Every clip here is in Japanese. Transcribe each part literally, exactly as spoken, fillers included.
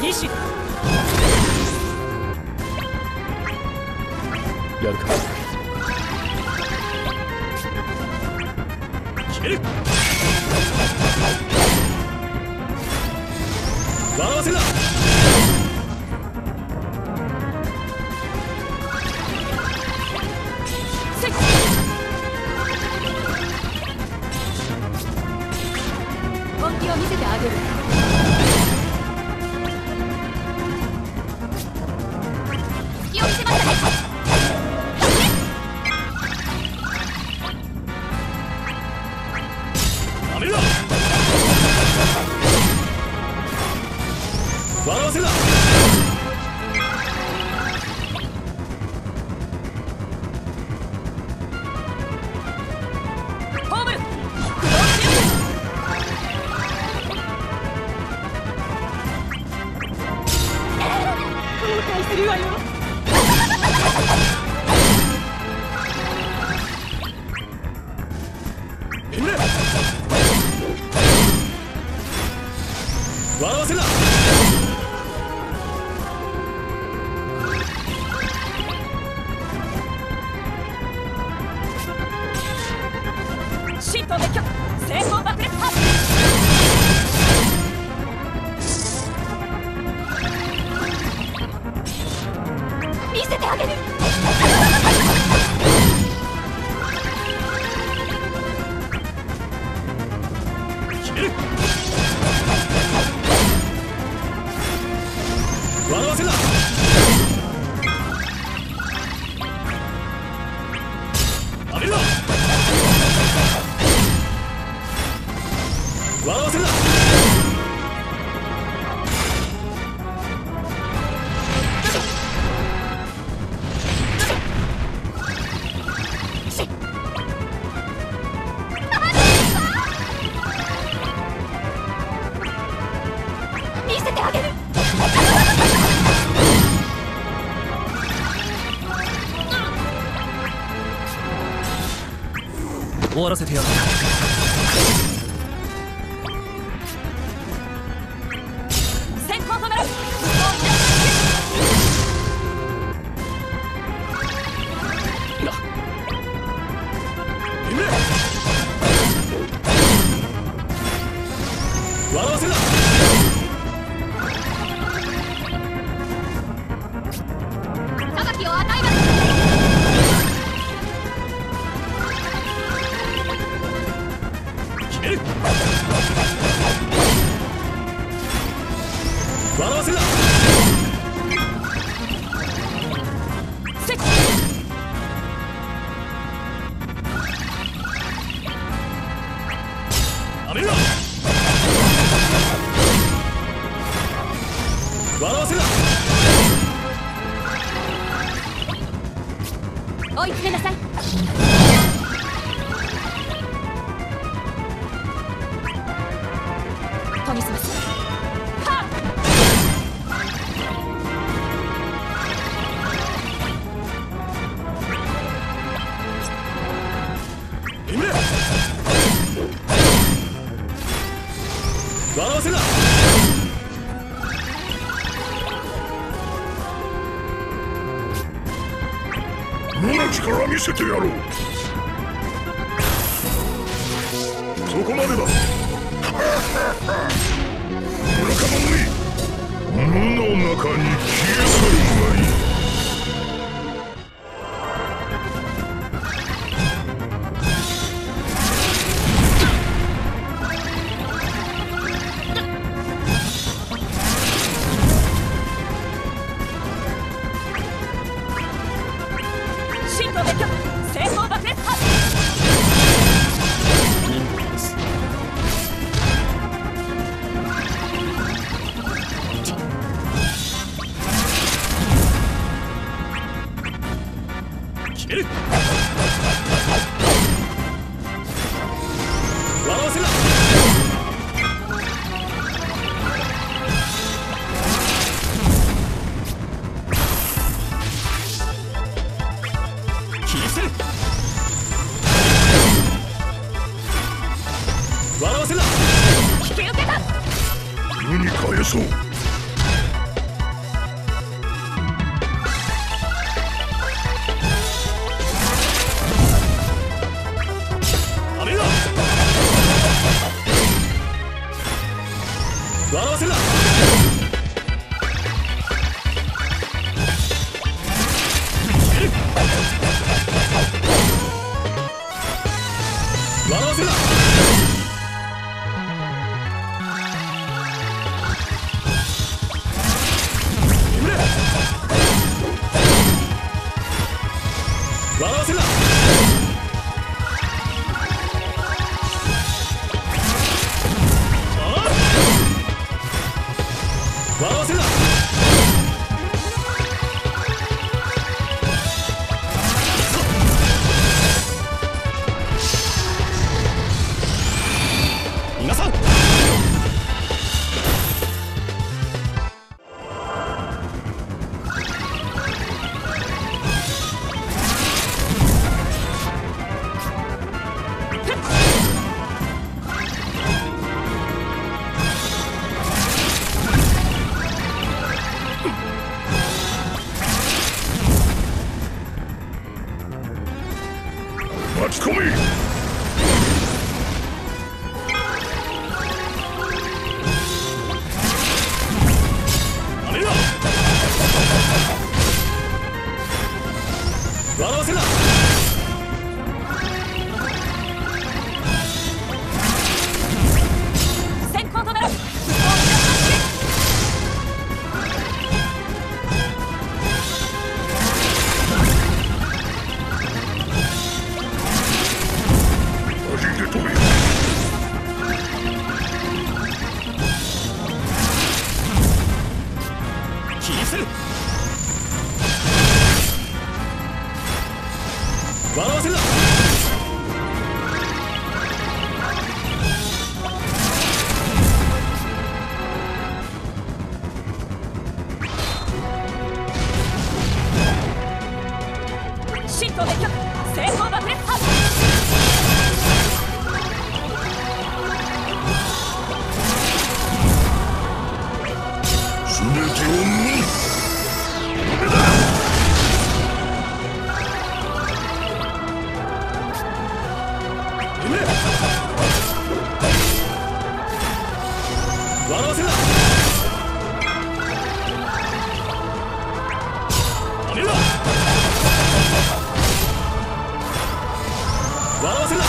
意志やるか。決める。笑わせな。 本気を見せてあげる。隙を見せましたね。 ダメだ。笑わせな。笑わせな。 神道滅却成功爆裂発。見せてあげる。 決める。笑わせな。ダメだ。笑わせな。 見せてあげる。 終わらせてやる。 先行止めろ。 な。夢。笑わせな。 裁きを与えます。 決める。笑わせな。 せっ。 ダメだ。笑わせな。 追い詰めなさい。研ぎ澄ます。はっ。 夢。笑わせな。 無の力見せてやろう。そこまでだ。愚か者め、無の中に消え去るがいい。 神道滅却成功爆裂発。 決める。笑わせな。切り捨てる。笑わせな。 引き受けた。 無に返そう。 笑わせるな。笑わせるな。眠れ。笑わせるな。笑わせるな。皆さん巻き込め。 やめろ。笑わせるな。 先行となる。 マジで飛べ。 切り捨てる。笑わせるな。 神道別居成功爆裂発。 全てを見。これだ。 眠れ。笑わせるな。やめろ。笑わせるな。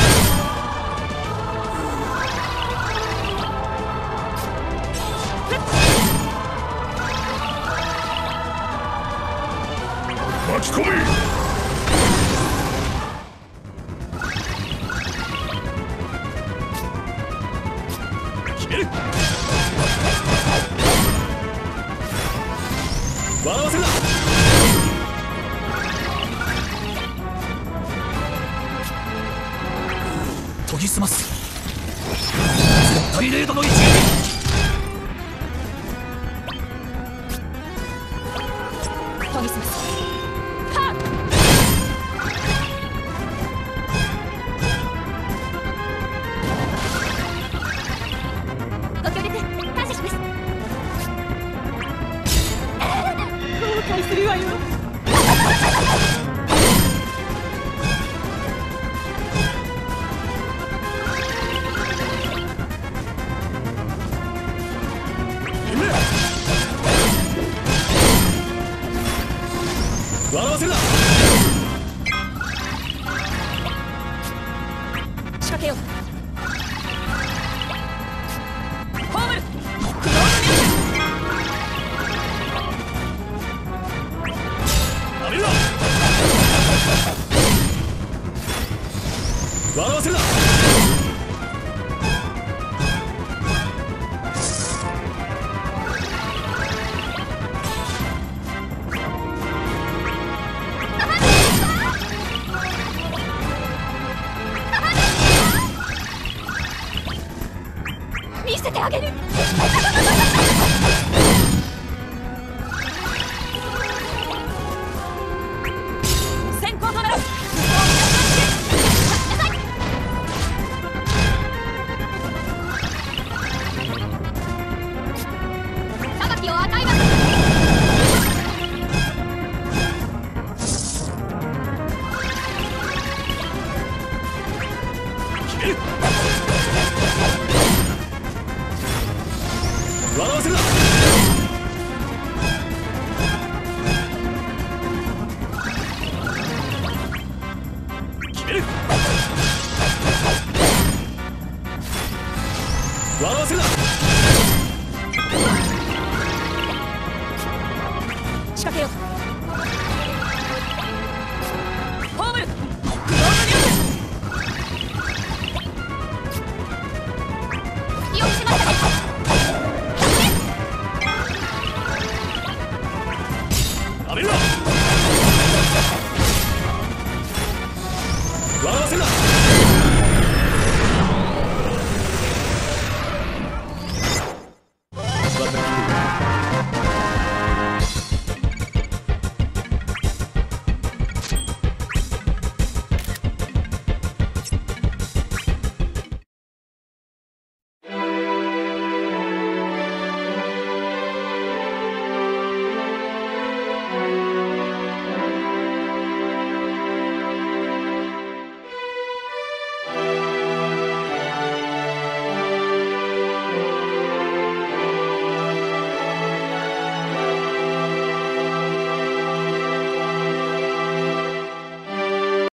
巻き込め。 決める。笑わせるな。研ぎ澄ます。絶対零度の一撃。 研ぎ澄ますはっ。ご協力感謝します。後悔するわよ。 笑わせるな。